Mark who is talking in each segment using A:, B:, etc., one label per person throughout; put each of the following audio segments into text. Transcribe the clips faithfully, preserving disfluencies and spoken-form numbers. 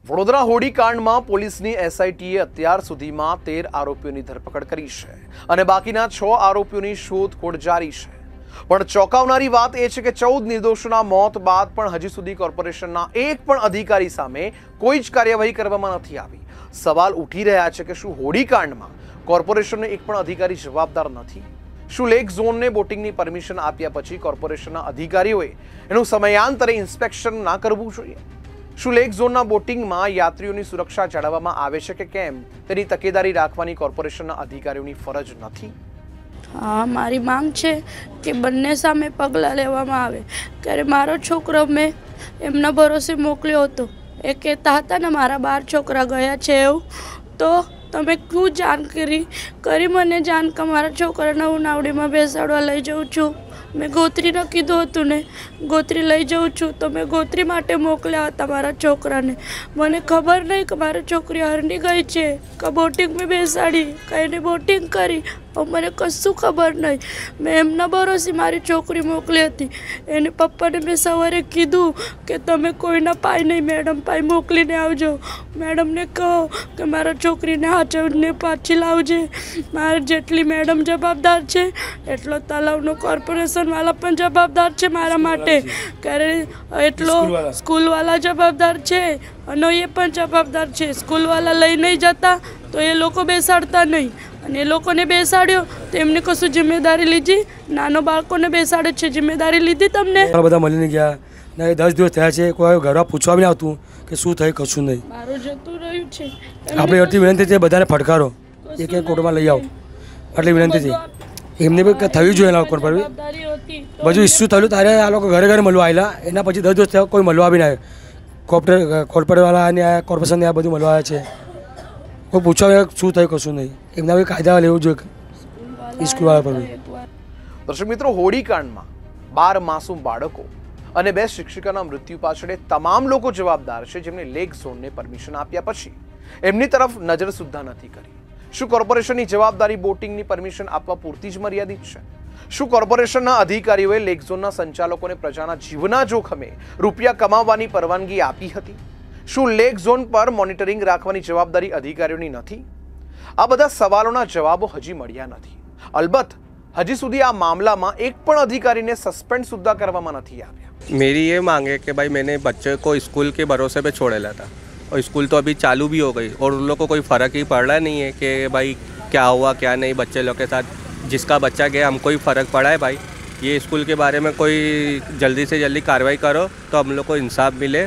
A: વડોદરા હોડીકાંડમાં પોલીસની એસઆઈટીએ અત્યાર સુધીમાં તેર આરોપીઓની ધરપકડ કરી છે અને બાકીના છ આરોપીઓની શોધખોળ જારી છે. પણ ચોંકાવનારી વાત એ છે કે ચૌદ નિર્દોષોના મોત બાદ પણ હજી સુધી કોર્પોરેશનના એક પણ અધિકારી સામે કોઈ જ કાર્યવાહી કરવામાં નથી આવી. સવાલ ઉઠી રહ્યા છે કે શું હોડીકાંડમાં કોર્પોરેશનનો એક પણ અધિકારી જવાબદાર નથી? શું લેક ઝોનને બોટિંગની પરમિશન આપ્યા પછી કોર્પોરેશનના અધિકારીઓએ એનું સમયાંતરે ઇન્સ્પેક્શન ના કરવું જોઈએ? શું લેક ઝોનના બોટિંગમાં યાત્રીઓની સુરક્ષા જાળવવામાં આવે છે કે કેમ તેની તકેદારી રાખવાની કોર્પોરેશનના અધિકારીઓની ફરજ નથી?
B: હા, મારી માંગ છે કે બંને સામે પગલાં લેવામાં આવે. ત્યારે મારો છોકરો મેં એમના ભરોસે મોકલ્યો હતો. એ કહેતા હતા ને મારા બાર છોકરા ગયા છે એવું, તો તમે શું જાણ કરી કરી મને જાણ કે મારા છોકરાને હું નાવડીમાં બેસાડવા લઈ જાઉં છું. મેં ગોત્રીને કીધું હતું ને ગોત્રી લઈ જાઉં છું, તો મેં ગોત્રી માટે મોકલ્યા હતા મારા છોકરાને. મને ખબર નહીં કે મારી છોકરી હરણી ગઈ છે કે બોટિંગ મેં બેસાડી કે એને બોટિંગ કરી, મને કશું ખબર નહીં. મેં એમના ભરોસે મારી છોકરી મોકલી હતી. એને પપ્પાને મેં સવારે કીધું કે તમે કોઈના પાય નહીં, મેડમ પાય મોકલીને આવજો. મેડમને કહો કે મારા છોકરીને હાચવીને પાછી લાવજે. મારે જેટલી મેડમ જવાબદાર છે એટલો તલાવનો કોર્પોરેશનવાળા પણ જવાબદાર છે મારા માટે. ક્યારે એટલો સ્કૂલવાળા જવાબદાર છે અને એ પણ જવાબદાર છે. સ્કૂલવાળા લઈ નહીં જતા તો એ લોકો બેસાડતા નહીં, અને એ લોકોને બેસાડ્યો તો એમને કશું જિમ્મેદારી લીધી? નાનો બાળકોને બેસાડે છે, જિમ્મેદારી લીધી તમને?
C: બધા મળીને ગયા ને દસ દિવસ થયા છે, કોઈ ઘરમાં પૂછવા બી આવતું કે શું થયું, કશું નહીં.
B: મારું જતું રહ્યું છે.
C: આપણે એટલી વિનંતી છે બધાને ફટકારો એક એક કોર્ટમાં લઈ આવો, આટલી વિનંતી છે. એમને બી થવી જોઈએ એના ઉપર બધું ઇસ્યુ થયું તારે આ લોકો ઘરે ઘરે મળવા આવેલા. એના પછી દસ દિવસ થયા કોઈ મળવા બી ના આવ્યો. કોર્પોરેટ કોર્પોરેટવાળા અને આ કોર્પોરેશન આ બધું મળવા આવ્યા છે. કોઈ પૂછવા શું થયું, કશું નહીં. એમના બી કાયદા લેવું જોઈએ સ્કૂલવાળા પર બી.
A: દર્શક મિત્રો, હોડીકાંડમાં બાર માસૂમ બાળકો અને બે શિક્ષિકાના મૃત્યુ પાછળ તમામ લોકો જવાબદાર છે જેમને લેક ઝોનને પરમિશન આપ્યા પછી એમની તરફ નજર સુદ્ધા નથી કરી. શું કોર્પોરેશનની જવાબદારી બોટિંગની પરમિશન આપવા પૂરતી જ મર્યાદિત છે? શું કોર્પોરેશનના અધિકારીઓએ લેક ઝોનના સંચાલકોને પ્રજાના જીવના જોખમે રૂપિયા કમાવવાની પરવાનગી આપી હતી? શું લેક ઝોન પર મોનિટરિંગ રાખવાની જવાબદારી અધિકારીઓની નથી? આ બધા સવાલોના જવાબો હજી મળ્યા નથી. અલબત્ત હજી સુધી આ મામલામાં એક પણ અધિકારીને સસ્પેન્ડ સુદ્ધા કરવામાં નથી આવ્યા.
D: मेरी ये मांग है कि भाई मैंने बच्चे को स्कूल के भरोसे पे छोड़ेला था और स्कूल तो अभी चालू भी हो गई और उन लोग को कोई फ़र्क ही पड़ रहा नहीं है कि भाई क्या हुआ क्या नहीं. बच्चे लोग के साथ जिसका बच्चा गया हमको ही फ़र्क पड़ा है भाई. ये स्कूल के बारे में कोई जल्दी से जल्दी कार्रवाई करो तो हम लोग को इंसाफ मिले.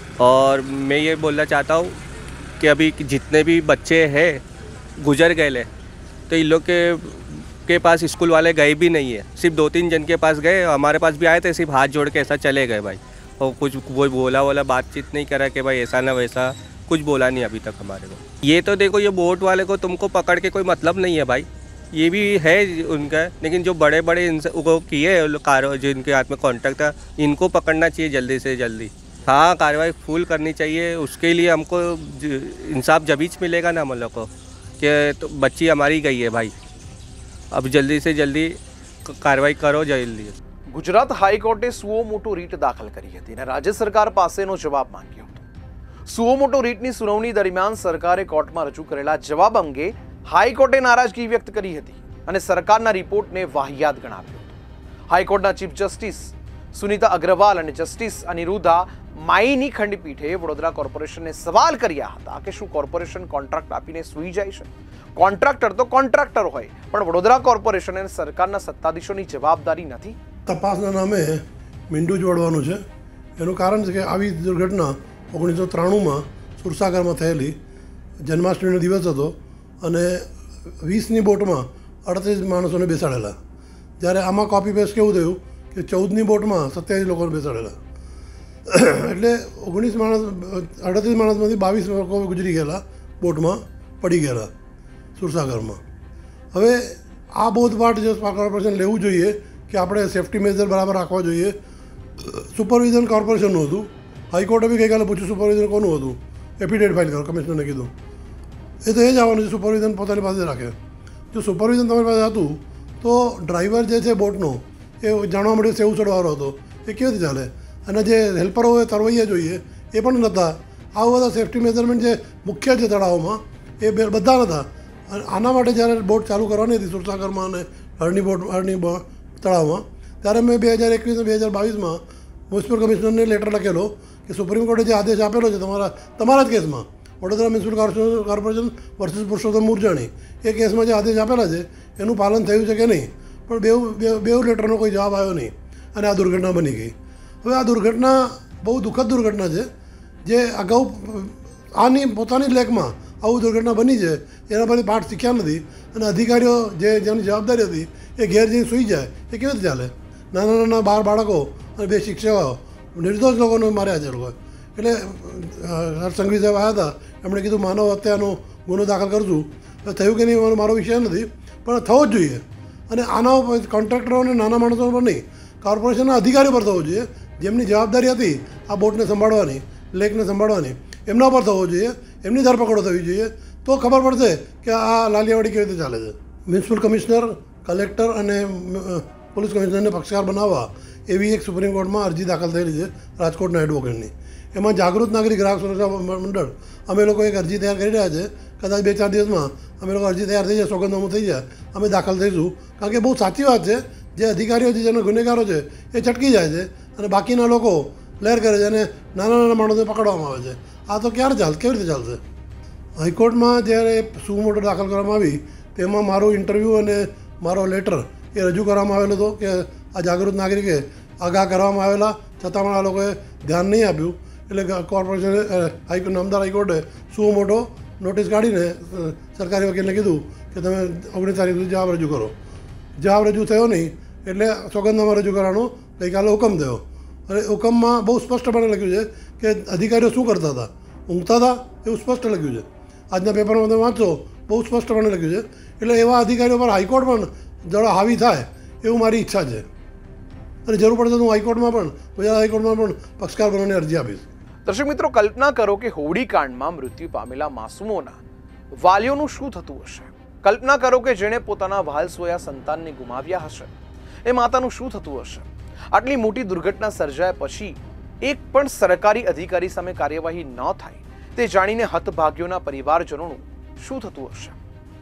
D: और मैं ये बोलना चाहता हूँ कि अभी जितने भी बच्चे हैं गुजर गए ले तो इन लोग के के पास स्कूल वाले गए भी नहीं है. सिर्फ दो तीन जन के पास गए, हमारे पास भी आए थे, सिर्फ हाथ जोड़ के ऐसा चले गए भाई. और कुछ वो बोला वाला बातचीत नहीं करा कि भाई ऐसा ना वैसा, कुछ बोला नहीं अभी तक हमारे को. ये तो देखो, ये बोट वाले को तुमको पकड़ के कोई मतलब नहीं है भाई, ये भी है उनका. लेकिन जो बड़े बड़े इनको किए कार जिनके हाथ में कॉन्ट्रैक्ट था, इनको पकड़ना चाहिए जल्दी से जल्दी. हाँ, कार्रवाई फुल करनी चाहिए. उसके लिए हमको इंसाफ जबीच मिलेगा ना हम लोग को कि तो बच्ची हमारी गई है भाई. अब जल्दी से जल्दी કાર્યવાહી કરો જલ્દી.
A: ગુજરાત હાઈકોર્ટે સુઓ મોટો રીટ દાખલ કરી હતી અને રાજ્ય સરકાર પાસેનો જવાબ માંગ્યો હતો. સુઓ મોટો રીટની સુનાવણી દરમિયાન સરકારે કોર્ટમાં રજૂ કરેલા જવાબ અંગે હાઈકોર્ટે નારાજગી વ્યક્ત કરી હતી અને સરકારના રિપોર્ટને વાહિયાત ગણાવ્યો હતો. હાઈકોર્ટના ચીફ જસ્ટિસ સુનીતા અગ્રવાલ અને જસ્ટિસ અનિરુદ્ધા માઈની ખંડપીઠે વડોદરા કોર્પોરેશનને સવાલ કર્યા હતા કે શું કોર્પોરેશન કોન્ટ્રાક્ટ આપીને સૂઈ જાય છે? કોન્ટ્રાક્ટર તો કોન્ટ્રાક્ટર હોય, પણ વડોદરા કોર્પોરેશન અને સરકારના સત્તાધીશોની જવાબદારી નથી?
E: તપાસના નામે મીંડું જોડવાનું છે. એનું કારણ છે કે આવી દુર્ઘટના ઓગણીસો ત્રાણુંમાં સુરસાગરમાં થયેલી. જન્માષ્ટમીનો દિવસ હતો અને વીસની બોટમાં અડત્રીસ માણસોને બેસાડેલા. જ્યારે આમાં કોપી પેસ્ટ કેવું થયું કે ચૌદની બોટમાં સત્યાવીસ લોકોને બેસાડેલા. એટલે ઓગણીસ માણસ અડત્રીસ માણસમાંથી બાવીસ લોકો ગુજરી ગયેલા, બોટમાં પડી ગયેલા સુરસાગરમાં. હવે આ બોધપાઠ જે કોર્પોરેશન લેવું જોઈએ કે આપણે સેફ્ટી મેજર બરાબર રાખવા જોઈએ. સુપરવિઝન કોર્પોરેશનનું હતું. હાઈકોર્ટે બી ગઈકાલે પૂછ્યું સુપરવિઝન કોનું હતું, એફિડેવિટ ફાઇલ કરો. કમિશનરને કીધું એ તો એ જ આવવાનું છે, સુપરવિઝન પોતાની પાસે રાખે. જો સુપરવિઝન તમારી પાસે હતું તો ડ્રાઈવર જે છે બોટનો એ જાણવા મળ્યું સેવ ચડવાનો હતો, એ કેવી રીતે ચાલે? અને જે હેલ્પરો હોય તરવૈયા જોઈએ એ પણ નહોતા. આવા બધા સેફ્ટી મેઝરમેન્ટ જે મુખ્ય છે તળાવમાં એ બે બધા નહોતા. અને આના માટે જ્યારે બોટ ચાલુ કરવાની હતી સુરસાગરમાં અને હરણી બોટ હરણી તળાવમાં, ત્યારે મેં બે હજાર એકવીસ અને બે હજાર બાવીસમાં મ્યુનિસિપલ કમિશનરને લેટર લખેલો કે સુપ્રીમ કોર્ટે જે આદેશ આપેલો છે તમારા તમારા જ કેસમાં, Vadodara municipal corporation versus Purushottam Murjani, એ કેસમાં જે આદેશ આપેલા છે એનું પાલન થયું છે કે નહીં. પણ બેઉ બેઉ લેટરનો કોઈ જવાબ આવ્યો નહીં અને આ દુર્ઘટના બની ગઈ. હવે આ દુર્ઘટના બહુ દુઃખદ દુર્ઘટના છે, જે અગાઉ આની પોતાની જ લેકમાં આવું દુર્ઘટના બની છે એના પરથી પાઠ શીખ્યા નથી. અને અધિકારીઓ જે જેની જવાબદારી હતી એ ઘેર જઈને સૂઈ જાય એ કેવી રીતે ચાલે? નાના નાના બાર બાળકો અને બે શિક્ષકો નિર્દોષ લોકોને માર્યા છે લોકોએ. એટલે હર્ષસંઘવી સાહેબ આવ્યા હતા, એમણે કીધું માનવ હત્યાનો ગુનો દાખલ કરશું. થયું કે નહીં મારો વિષય નથી, પણ થવો જ જોઈએ. અને આના કોન્ટ્રાક્ટરો અને નાના માણસો પર નહીં, કોર્પોરેશનના અધિકારીઓ પર થવો જોઈએ, જેમની જવાબદારી હતી આ બોટને સંભાળવાની, લેકને સંભાળવાની, એમના પર થવો જોઈએ. એમની ધરપકડો થવી જોઈએ, તો ખબર પડશે કે આ લાલિયાવાડી કેવી રીતે ચાલે છે. મ્યુનિસિપલ કમિશનર, કલેક્ટર અને પોલીસ કમિશનરને પક્ષકાર બનાવવા એવી એક સુપ્રીમ કોર્ટમાં અરજી દાખલ થયેલી છે રાજકોટના એડવોકેટની. એમાં જાગૃત નાગરિક ગ્રાહક સુરક્ષા મંડળ અમે લોકો એક અરજી તૈયાર કરી રહ્યા છે. કદાચ બે ચાર દિવસમાં અમે લોકો અરજી તૈયાર થઈ જાય, સોગંદનામું થઈ જાય, અમે દાખલ થઈશું. કારણ કે બહુ સાચી વાત છે, જે અધિકારીઓ છે, જેના ગુનેગારો છે એ છટકી જાય છે અને બાકીના લોકો લહેર કરે છે અને નાના નાના માણસોને પકડવામાં આવે છે. આ તો ક્યારે ચાલશે? કેવી રીતે ચાલશે? હાઈકોર્ટમાં જ્યારે સુ મોટો દાખલ કરવામાં આવી તેમાં મારું ઇન્ટરવ્યૂ અને મારો લેટર એ રજૂ કરવામાં આવેલો હતો કે આ જાગૃત નાગરિકે આગાહ કરવામાં આવેલા છતાં પણ આ લોકોએ ધ્યાન નહીં આપ્યું. એટલે કોર્પોરેશને હાઈકોર્ટ અમદાવાદ હાઈકોર્ટે સુ મોટો નોટિસ કાઢીને સરકારી વકીલને કીધું કે તમે ઓગણીસ તારીખ સુધી જવાબ રજૂ કરો. જવાબ રજૂ થયો નહીં એટલે સોગંદનામા રજૂ કરવાનો ગઈકાલે હુકમ થયો. અને હુકમમાં બહુ સ્પષ્ટપણે લખ્યું છે કે અધિકારીઓ શું કરતા હતા, ઊંઘતા હતા, એવું સ્પષ્ટ લખ્યું છે. આજના પેપરમાં તમે વાંચો, બહુ સ્પષ્ટપણે લખ્યું છે. એટલે એવા અધિકારીઓ પર હાઈકોર્ટ પણ જરા હાવી થાય એવું મારી ઈચ્છા છે. અને જરૂર પડશે તો હું હાઈકોર્ટમાં પણ ગુજરાત હાઈકોર્ટમાં પણ પક્ષકાર બનવાની અરજી આપીશ.
A: દર્શક મિત્રો, કલ્પના કરો કે હોડીકાંડમાં મૃત્યુ પામેલા માસૂમોના વાલીઓનું શું થતું હશે. કલ્પના કરો કે જેણે પોતાના વહાલસોયા સંતાનને ગુમાવ્યા હશે, એ માતાનું શું થતું હશે. આટલી મોટી દુર્ઘટના સર્જાયા પછી એક પણ સરકારી અધિકારી સામે કાર્યવાહી ન થાય તે જાણીને હતભાગ્યોના પરિવારજનોનું શું થતું હશે.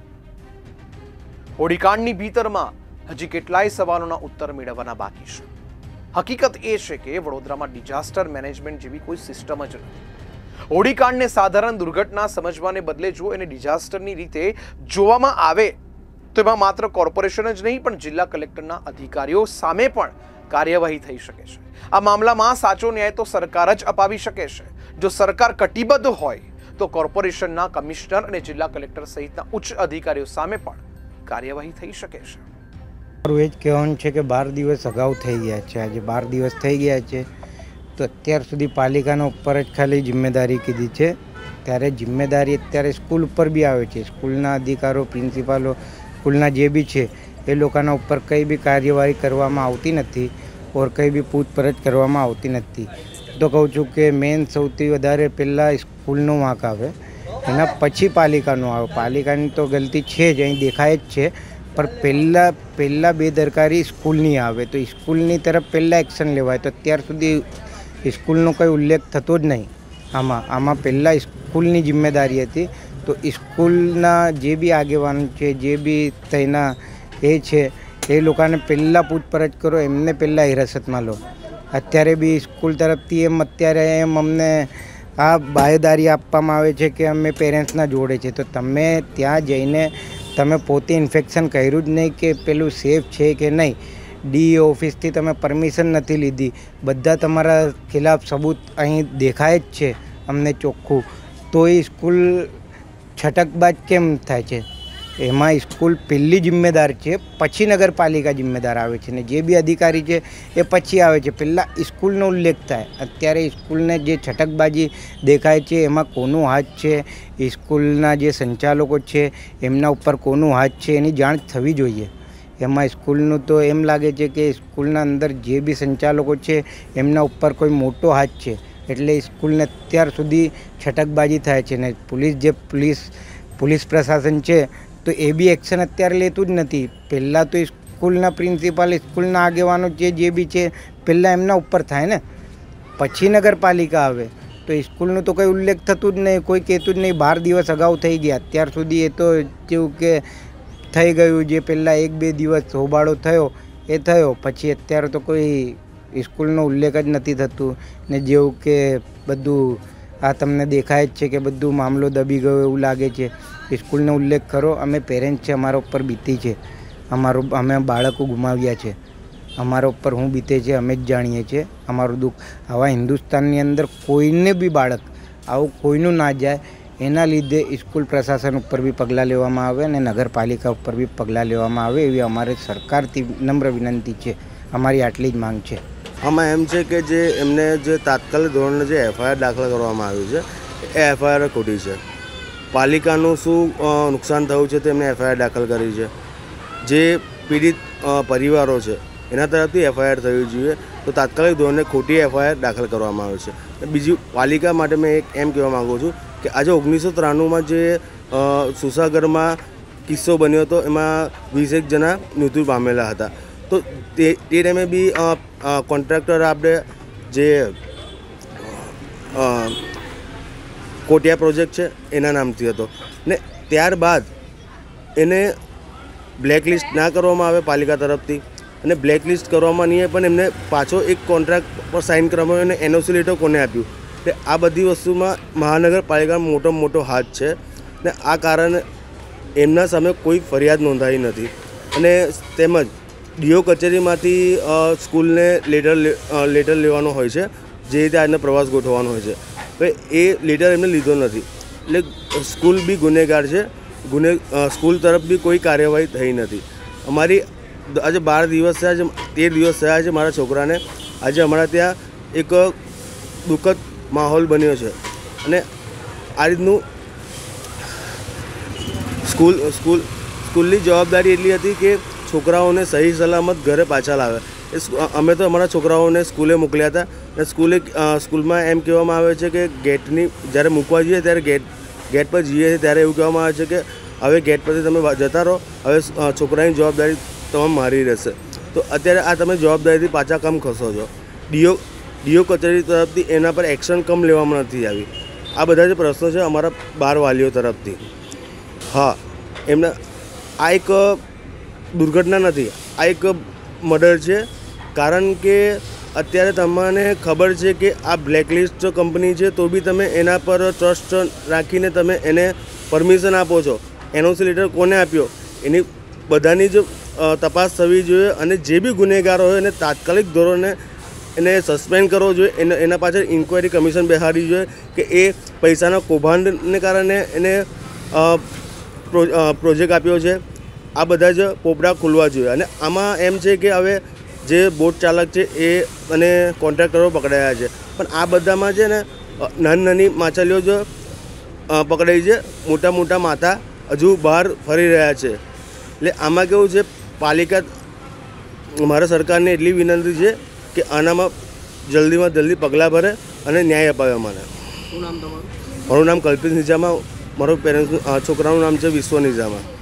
A: હોડીકાંડની ભીતરમાં હજી કેટલાય સવાલોના ઉત્તર મેળવવાના બાકી છે. હકીકત એ છે કે વડોદરામાં ડિઝાસ્ટર મેનેજમેન્ટ જેવી કોઈ સિસ્ટમ જ નથી. હોડીકાંડને સાધારણ દુર્ઘટના સમજવાને બદલે જો એને ડિઝાસ્ટરની રીતે જોવામાં આવે તો એમાં માત્ર કોર્પોરેશન જ નહીં પણ જિલ્લા કલેક્ટરના અધિકારીઓ સામે પણ કાર્યવાહી થઈ શકે છે. આ મામલામાં સાચો ન્યાય તો સરકાર જ અપાવી શકે છે. જો સરકાર કટિબદ્ધ હોય તો કોર્પોરેશનના કમિશનર અને જિલ્લા કલેક્ટર સહિતના ઉચ્ચ અધિકારીઓ સામે પણ કાર્યવાહી થઈ શકે છે.
F: મારું એ જ કહેવાનું છે કે બાર દિવસ અગાઉ થઈ ગયા છે. આજે બાર દિવસ થઈ ગયા છે તો અત્યાર સુધી પાલિકાના ઉપર જ ખાલી જિમ્મેદારી કીધી છે. ત્યારે જિમ્મેદારી અત્યારે સ્કૂલ ઉપર બી આવે છે. સ્કૂલના અધિકારો, પ્રિન્સિપાલો, સ્કૂલના જે બી છે એ લોકોના ઉપર કંઈ બી કાર્યવાહી કરવામાં આવતી નથી ઓર કંઈ બી પૂછપરછ કરવામાં આવતી નથી. તો કહું છું કે મેન સૌથી વધારે પહેલાં સ્કૂલનો વાંક આવે, એના પછી પાલિકાનો આવે. પાલિકાની તો ગલતી છે જ, અહીં દેખાય જ છે, પણ પહેલાં પહેલાં બેદરકારી સ્કૂલની આવે તો સ્કૂલની તરફ પહેલાં એક્શન લેવાય. તો અત્યાર સુધી સ્કૂલનો કંઈ ઉલ્લેખ થતો જ નહીં આમાં. આમાં પહેલાં સ્કૂલની જિમ્મેદારી હતી. તો સ્કૂલના જે બી આગેવાન છે, જે બી તેના એ છે એ લોકોને પહેલાં પૂછપરછ કરો, એમને પહેલાં હિરાસતમાં લો. અત્યારે બી સ્કૂલ તરફથી એમ અત્યારે એમ અમને આ બાહેદારી આપવામાં આવે છે કે અમે પેરેન્ટ્સના જોડે છે. તો તમે ત્યાં જઈને તમે પોતે ઇન્ફેક્શન કર્યું જ નહીં કે પેલું સેફ છે કે નહીં. ડી ઓફિસથી તમે પરમિશન નથી લીધી, બધા તમારા ખિલાફ સબૂત અહીં દેખાય જ છે અમને ચોખ્ખું. તો એ સ્કૂલ છટકબાજ કેમ થાય છે? એમાં સ્કૂલ પહેલી જિમ્મેદાર છે, પછી નગરપાલિકા જિમ્મેદાર આવે છે ને જે બી અધિકારી છે એ પછી આવે છે. પહેલાં સ્કૂલનો ઉલ્લેખ થાય. અત્યારે સ્કૂલને જે છટકબાજી દેખાય છે એમાં કોનું હાથ છે, સ્કૂલના જે સંચાલકો છે એમના ઉપર કોનું હાથ છે એની જાણ થવી જોઈએ. એમાં સ્કૂલનું તો એમ લાગે છે કે સ્કૂલના અંદર જે બી સંચાલકો છે એમના ઉપર કોઈ મોટો હાથ છે, એટલે સ્કૂલને અત્યાર સુધી છટકબાજી થાય છે. ને પોલીસ જે પોલીસ પોલીસ પ્રશાસન છે તો એ બી એક્શન અત્યારે લેતું જ નથી. પહેલાં તો સ્કૂલના પ્રિન્સિપાલ, સ્કૂલના આગેવાનો જે જે બી છે પહેલાં એમના ઉપર થાય ને, પછી નગરપાલિકા આવે. તો સ્કૂલનું તો કંઈ ઉલ્લેખ થતું જ નહીં, કોઈ કહેતું જ નહીં. બાર દિવસ અગાઉ થઈ ગયા, અત્યાર સુધી એ તો જેવું કે થઈ ગયું, જે પહેલાં એક બે દિવસ હોબાળો થયો એ થયો, પછી અત્યારે તો કોઈ સ્કૂલનો ઉલ્લેખ જ નથી થતું. ને જેવું કે બધું આ તમને દેખાય જ છે કે બધું મામલો દબી ગયો એવું લાગે છે. સ્કૂલનો ઉલ્લેખ કરો. અમે પેરેન્ટ્સ છે, અમારા ઉપર બીતી છે, અમારો અમે બાળકો ગુમાવ્યા છે, અમારા ઉપર શું બીતે છે અમે જ જાણીએ છીએ. અમારું દુઃખ આવા હિન્દુસ્તાનની અંદર કોઈને બી બાળક આવું કોઈનું ના જાય, એના લીધે સ્કૂલ પ્રશાસન ઉપર બી પગલાં લેવામાં આવે અને નગરપાલિકા ઉપર બી પગલાં લેવામાં આવે એવી અમારે સરકારથી નમ્ર વિનંતી છે. અમારી આટલી જ માંગ છે.
G: આમાં એમ છે કે જે એમને જે તાત્કાલિક ધોરણે જે એફઆઈઆર દાખલ કરવામાં આવ્યું છે એ એફઆઈઆર ખોટી છે. પાલિકાનું શું નુકસાન થયું છે તેમને એફઆઈઆર દાખલ કરી છે. જે પીડિત પરિવારો છે એના તરફથી એફઆઈઆર થવી જોઈએ, તો તાત્કાલિક ધોરણે ખોટી એફઆઈઆર દાખલ કરવામાં આવે છે. બીજું પાલિકા માટે મેં એક એમ કહેવા માગું છું કે આજે ઓગણીસો ત્રાણુંમાં જે સુસાગરમાં કિસ્સો બન્યો હતો એમાં વીસેક જણા મૃત્યુ પામેલા હતા. તો તે તે ટાઈમે બી કોન્ટ્રાક્ટર આપણે જે કોટિયા પ્રોજેક્ટ છે એના નામથી હતો ને ત્યારબાદ એને બ્લેકલિસ્ટ ના કરવામાં આવે પાલિકા તરફથી, અને બ્લેકલિસ્ટ કરવામાં નહીં પણ એમને પાછો એક કોન્ટ્રાક્ટ પર સાઇન કરવામાં અને એનઓસી લેટર કોને આપ્યું. એટલે આ બધી વસ્તુમાં મહાનગરપાલિકાનો મોટો મોટો હાથ છે ને આ કારણે એમના સામે કોઈ ફરિયાદ નોંધાઈ નથી. અને તેમજ ડીઓ કચેરીમાંથી સ્કૂલને લેટર લેટર લેવાનો હોય છે, જે રીતે આજનો પ્રવાસ ગોઠવવાનો હોય છે, તો એ લેટર એમને લીધો નથી. એટલે સ્કૂલ બી ગુનેગાર છે, ગુને સ્કૂલ તરફ બી કોઈ કાર્યવાહી થઈ નથી. અમારી આજે બાર દિવસ થયા છે, તેર દિવસ થયા છે મારા છોકરાને. આજે અમારા ત્યાં એક દુઃખદ માહોલ બન્યો છે અને આ રીતનું સ્કૂલ સ્કૂલ સ્કૂલની જવાબદારી એટલી હતી કે છોકરાઓને સહી સલામત ઘરે પાછા લાવે. એ અમે તો અમારા છોકરાઓને સ્કૂલે મોકલ્યા હતા અને સ્કૂલે સ્કૂલમાં એમ કહેવામાં આવે છે કે ગેટની જ્યારે મૂકવા જઈએ ત્યારે ગેટ ગેટ પર જઈએ છીએ ત્યારે એવું કહેવામાં આવે છે કે હવે ગેટ પરથી તમે જતા રહો, હવે છોકરાની જવાબદારી તમામ મારી રહેશે. તો અત્યારે આ તમે જવાબદારીથી પાછા કમ ખસો છો. ડીઓ ડીઓ કચેરી તરફથી એના પર એક્શન કમ લેવામાં નથી આવી. આ બધા જે પ્રશ્નો છે અમારા બાર વાલીઓ તરફથી. હા, એમના આ એક દુર્ઘટના નથી, આ એક મર્ડર છે. કારણ કે અત્યારે તમને ખબર છે કે આ બ્લેકલિસ્ટ કંપની છે, તો બી તમે એના પર ટ્રસ્ટ રાખીને તમે એને પરમિશન આપો છો. એનઓસી લેટર કોને આપ્યો એની બધાની જ તપાસ થવી જોઈએ અને જે બી ગુનેગારો હોય એને તાત્કાલિક ધોરણે એને સસ્પેન્ડ કરવો જોઈએ. એને એના પાછળ ઇન્ક્વાયરી કમિશન બેસાડવી જોઈએ કે એ પૈસાના કૌભાંડને કારણે એને પ્રોજેક્ટ આપ્યો છે. આ બધા જ પોપડા ખુલવા જોઈએ. અને આમાં એમ છે કે હવે જે બોટ ચાલક છે એ અને કોન્ટ્રાક્ટરો પકડાયા છે, પણ આ બધામાં છે ને નાની નાની માછલીઓ જ પકડાઈ છે, મોટા મોટા માથા હજુ બહાર ફરી રહ્યા છે. એટલે આમાં કેવું છે, પાલિકા મારા સરકારને એટલી વિનંતી છે કે આનામાં જલ્દીમાં જલ્દી પગલાં ભરે અને ન્યાય અપાવે મને.
A: શું નામ તમારું?
G: મારું નામ કલ્પિત નિજામા, મારો પેરેન્ટ્સ છોકરાનું નામ છે વિશ્વ નિજામા.